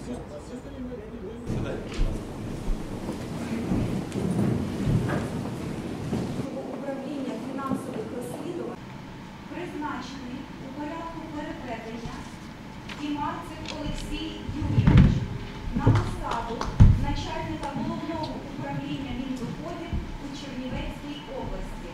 Управління фінансових розслідувань призначений у порядку переведення Дімарцев Олексій Юрійович на посаду начальника головного управління Міндоходів у Чернівецькій області.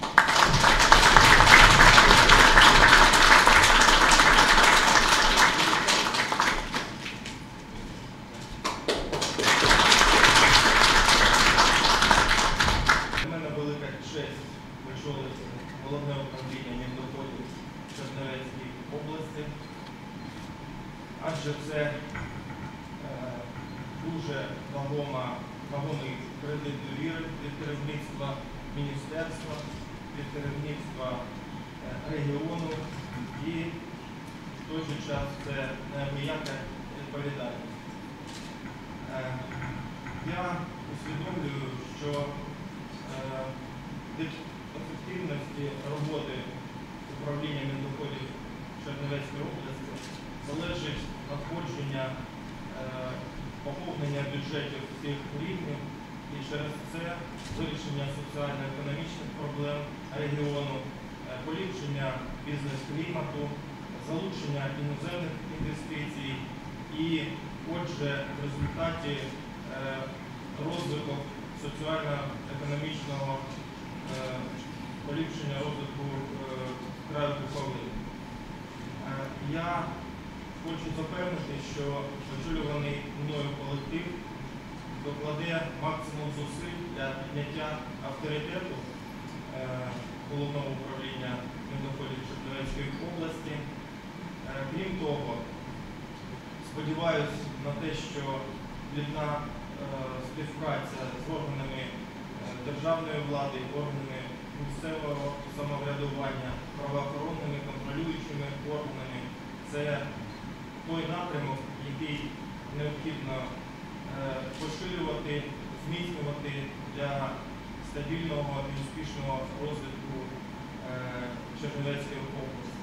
Очолити головне управління Міндоходів Чернівецькій області, адже це дуже вагомий кредит довіри від керівництва міністерства, від керівництва регіону і в той же час це неабияка відповідальність. Я усвідомлюю, що від ефективності роботи управління Міндоходів Чернівецької області залежить надходження поповнення бюджетів всіх рівнів і через це вирішення соціально-економічних проблем регіону, поліпшення бізнес-клімату, залучення іноземних інвестицій і, отже, в результаті розвиток соціально-економічного поліпшення розвитку краю Буковини. Я хочу запевнити, що очолюваний мною колектив докладе максимум зусиль для підняття авторитету головного управління Міндоходів Чернівецької області. Крім того, сподіваюся на те, що плідна співпраця з органами державної влади, органами місцевого самоврядування, правоохоронними, контролюючими органами – це той напрямок, який необхідно поширювати, зміцнювати для стабільного і успішного розвитку Чернівецької області.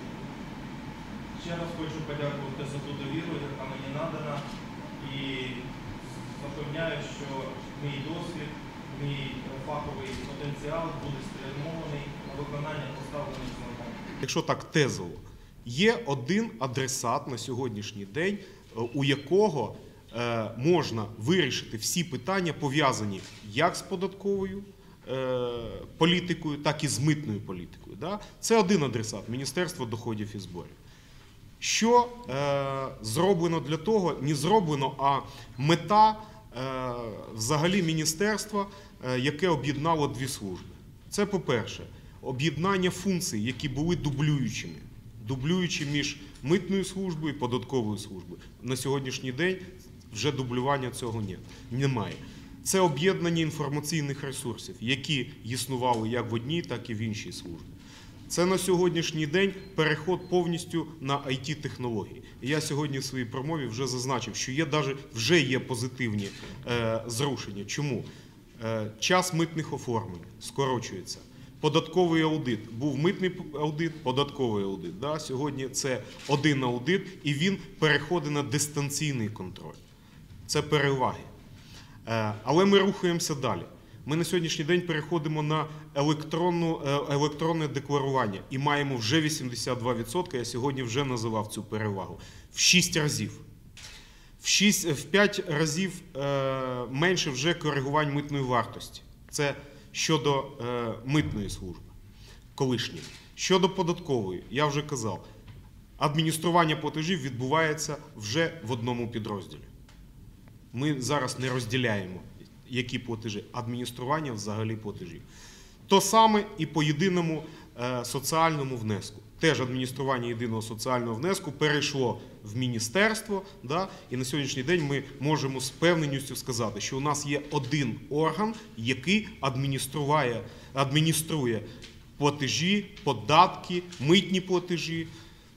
Ще раз хочу подякувати за ту довіру, яка мені надана, і запевняю, що мій досвід, мій фаховий потенціал буде спрямований на виконання поставлених завдань. Якщо так тезово, є один адресат на сьогоднішній день, у якого можна вирішити всі питання, пов'язані як з податковою політикою, так і з митною політикою. Це один адресат – Міністерство доходів і зборів. Що зроблено для того, не зроблено, а мета взагалі міністерства, яке об'єднало дві служби. Це, по-перше, об'єднання функцій, які були дублюючі між митною службою і податковою службою. На сьогоднішній день вже дублювання цього немає. Це об'єднання інформаційних ресурсів, які існували як в одній, так і в іншій службі. Це на сьогоднішній день переход повністю на IT-технології. І я сьогодні в своїй промові вже зазначив, що вже є позитивні зрушення. Чому? Час митних оформлень скорочується. Податковий аудит. Був митний аудит, податковий аудит. Сьогодні це один аудит, і він переходить на дистанційний контроль. Це переваги. Але ми рухаємося далі. Ми на сьогоднішній день переходимо на електронне декларування і маємо вже 82%, я сьогодні вже називав цю перевагу, в 6 разів. В 5 разів менше вже коригувань митної вартості. Це щодо митної служби, колишньої. Щодо податкової, я вже казав, адміністрування платежів відбувається вже в одному підрозділі. Ми зараз не розділяємо, які платежі, адміністрування взагалі платежів. То саме і по єдиному соціальному внеску. Теж адміністрування єдиного соціального внеску перейшло в міністерство, і на сьогоднішній день ми можемо з певненістю сказати, що у нас є один орган, який адмініструє платежі, податки, митні платежі.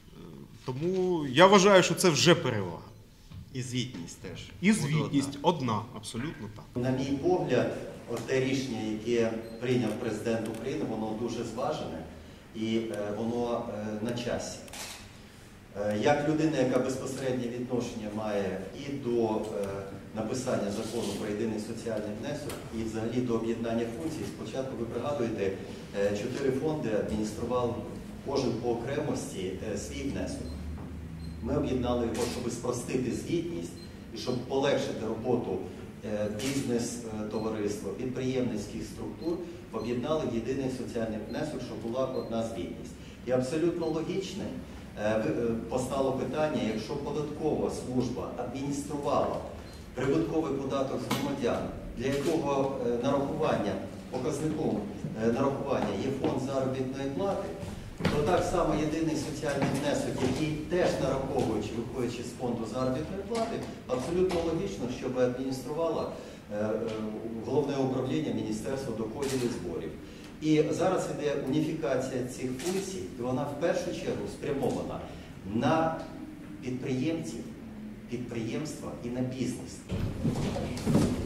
Тому я вважаю, що це вже перевага. І звітність теж. І звітність одна, абсолютно так. На мій погляд, те рішення, яке прийняв президент України, воно дуже зважене і воно на часі. Як людина, яка безпосереднє відношення має і до написання закону про єдиний соціальний внесок, і взагалі до об'єднання функцій, спочатку ви пригадуєте, 4 фонди адміністрував кожен по окремості свій внесок. Ми об'єднали його, щоб спростити звітність і щоб полегшити роботу бізнес-товариства, підприємницьких структур, об'єднали в єдиний соціальний внесок, щоб була одна звітність. І абсолютно логічним постало питання, якщо податкова служба адмініструвала прибутковий податок з громадян, для якого нарахування, показником нарахування є фонд заробітної плати, то так само єдиний соціальний внесок, який теж нараховуючи, виходячи з фонду заробітної плати, абсолютно логічно, щоб адмініструвало Головне управління Міністерства доходів і зборів. І зараз йде уніфікація цих функцій, і вона в першу чергу спрямована на підприємців, підприємства і на бізнес.